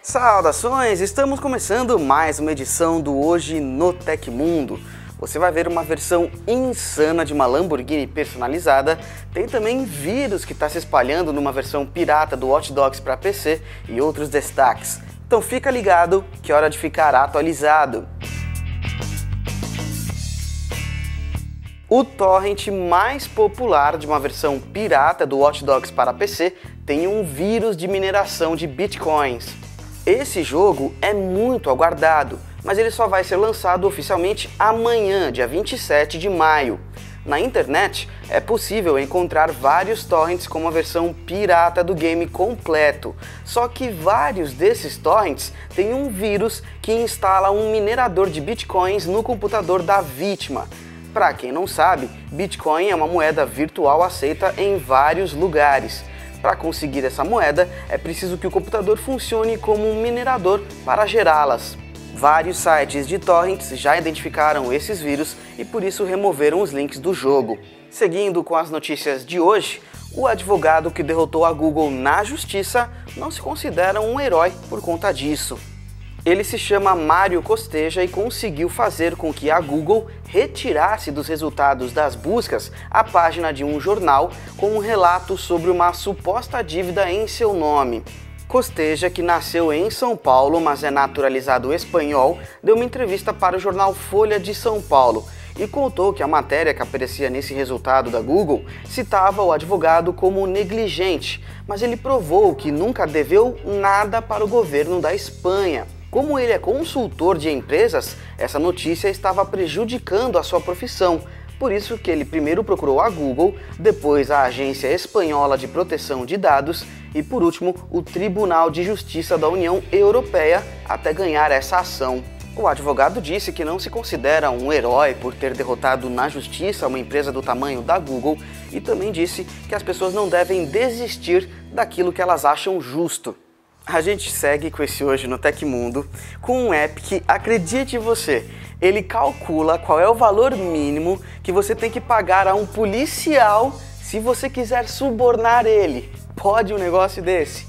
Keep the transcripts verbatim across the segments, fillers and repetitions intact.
Saudações! Estamos começando mais uma edição do Hoje no Tecmundo. Você vai ver uma versão insana de uma Lamborghini personalizada, tem também vírus que está se espalhando numa versão pirata do Watch Dogs para P C e outros destaques. Então fica ligado que é hora de ficar atualizado. O torrent mais popular de uma versão pirata do Watch Dogs para P C tem um vírus de mineração de bitcoins. Esse jogo é muito aguardado, mas ele só vai ser lançado oficialmente amanhã, dia vinte e sete de maio. Na internet é possível encontrar vários torrents com uma versão pirata do game completo, só que vários desses torrents têm um vírus que instala um minerador de bitcoins no computador da vítima. Para quem não sabe, Bitcoin é uma moeda virtual aceita em vários lugares. Para conseguir essa moeda, é preciso que o computador funcione como um minerador para gerá-las. Vários sites de torrents já identificaram esses vírus e por isso removeram os links do jogo. Seguindo com as notícias de hoje, o advogado que derrotou a Google na justiça não se considera um herói por conta disso. Ele se chama Mário Costeja e conseguiu fazer com que a Google retirasse dos resultados das buscas a página de um jornal com um relato sobre uma suposta dívida em seu nome. Costeja, que nasceu em São Paulo, mas é naturalizado espanhol, deu uma entrevista para o jornal Folha de São Paulo e contou que a matéria que aparecia nesse resultado da Google citava o advogado como negligente, mas ele provou que nunca deveu nada para o governo da Espanha. Como ele é consultor de empresas, essa notícia estava prejudicando a sua profissão, por isso que ele primeiro procurou a Google, depois a Agência Espanhola de Proteção de Dados e, por último, o Tribunal de Justiça da União Europeia até ganhar essa ação. O advogado disse que não se considera um herói por ter derrotado na justiça uma empresa do tamanho da Google e também disse que as pessoas não devem desistir daquilo que elas acham justo. A gente segue com esse Hoje no Tecmundo com um app que, acredite você, ele calcula qual é o valor mínimo que você tem que pagar a um policial se você quiser subornar ele. Pode um negócio desse?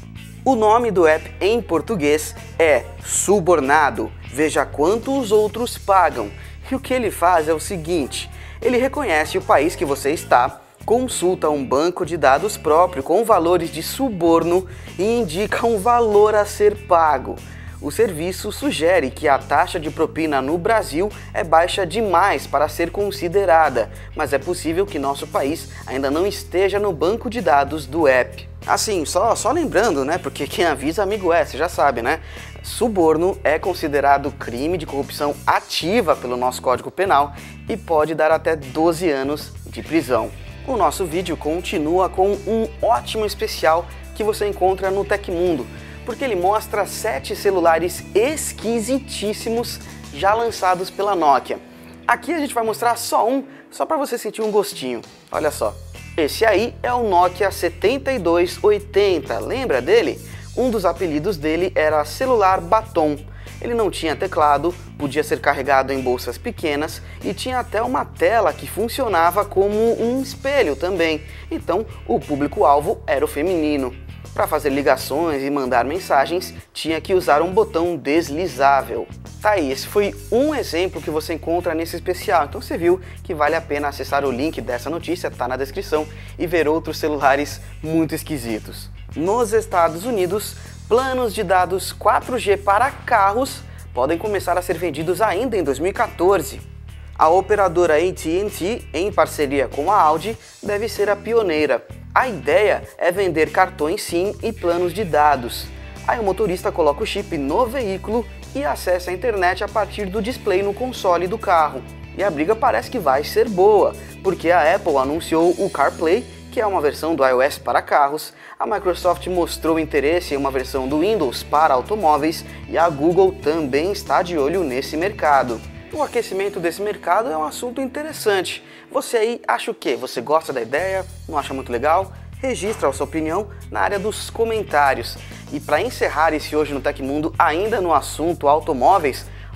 O nome do app em português é Subornado. Veja quanto os outros pagam. E o que ele faz é o seguinte: ele reconhece o país que você está, consulta um banco de dados próprio com valores de suborno e indica um valor a ser pago. O serviço sugere que a taxa de propina no Brasil é baixa demais para ser considerada, mas é possível que nosso país ainda não esteja no banco de dados do app. Assim, só, só lembrando, né, porque quem avisa amigo é, você já sabe, né? Suborno é considerado crime de corrupção ativa pelo nosso Código Penal e pode dar até doze anos de prisão. O nosso vídeo continua com um ótimo especial que você encontra no Tecmundo, porque ele mostra sete celulares esquisitíssimos já lançados pela Nokia. Aqui a gente vai mostrar só um, só para você sentir um gostinho. Olha só, esse aí é o Nokia setenta e dois oitenta, lembra dele? Um dos apelidos dele era celular batom. Ele não tinha teclado, podia ser carregado em bolsas pequenas e tinha até uma tela que funcionava como um espelho também. Então, o público-alvo era o feminino. Para fazer ligações e mandar mensagens, tinha que usar um botão deslizável. Tá aí, esse foi um exemplo que você encontra nesse especial. Então você viu que vale a pena acessar o link dessa notícia, tá na descrição, e ver outros celulares muito esquisitos. Nos Estados Unidos, planos de dados quatro G para carros podem começar a ser vendidos ainda em dois mil e quatorze. A operadora A T and T, em parceria com a Audi, deve ser a pioneira. A ideia é vender cartões SIM e planos de dados. Aí o motorista coloca o chip no veículo e acessa a internet a partir do display no console do carro. E a briga parece que vai ser boa, porque a Apple anunciou o CarPlay, que é uma versão do iOS para carros, a Microsoft mostrou interesse em uma versão do Windows para automóveis e a Google também está de olho nesse mercado. O aquecimento desse mercado é um assunto interessante. Você aí acha o quê? Você gosta da ideia? Não acha muito legal? Registra a sua opinião na área dos comentários. E para encerrar esse Hoje no Tecmundo, ainda no assunto automóveis,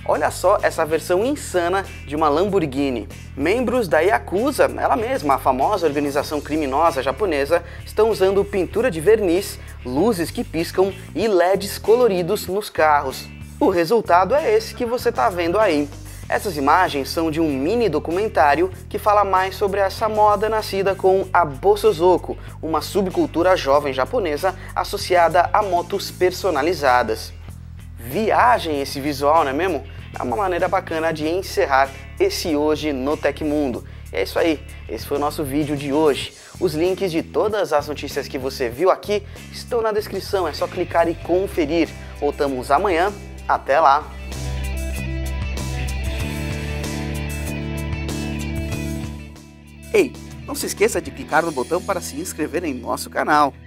Olha só essa versão insana de uma Lamborghini. Membros da Yakuza, ela mesma, a famosa organização criminosa japonesa, estão usando pintura de verniz, luzes que piscam e L E Ds coloridos nos carros. O resultado é esse que você está vendo aí. Essas imagens são de um mini documentário que fala mais sobre essa moda nascida com a Bosozoku, uma subcultura jovem japonesa associada a motos personalizadas. Viagem esse visual, não é mesmo? É uma maneira bacana de encerrar esse Hoje no Tecmundo. E é isso aí, esse foi o nosso vídeo de hoje. Os links de todas as notícias que você viu aqui estão na descrição, é só clicar e conferir. Voltamos amanhã, até lá! Ei, não se esqueça de clicar no botão para se inscrever em nosso canal.